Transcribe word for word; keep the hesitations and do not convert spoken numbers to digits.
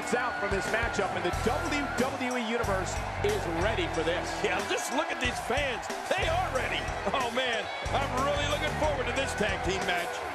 minutes out from this matchup, and the W W E Universe is ready for this. Yeah, just look at these fans. They are ready. Oh, man, I'm really looking forward to this tag team match.